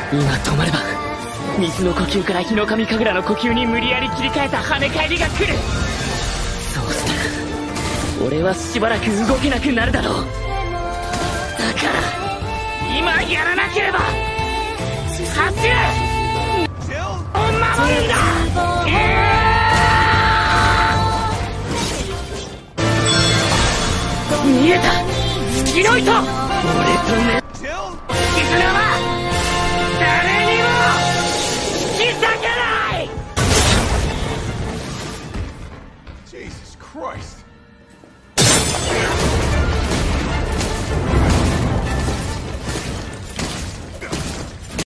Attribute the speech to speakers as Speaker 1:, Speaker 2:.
Speaker 1: 今止まれば水の呼吸から日の神神楽の呼吸に無理やり切り替えた跳ね返りが来る。そうしたら俺はしばらく動けなくなるだろう。だから今やらなければ走るを守るんだ。見えた月の糸。俺とね絆は誰にも引き裂けない。
Speaker 2: Jesus Christ.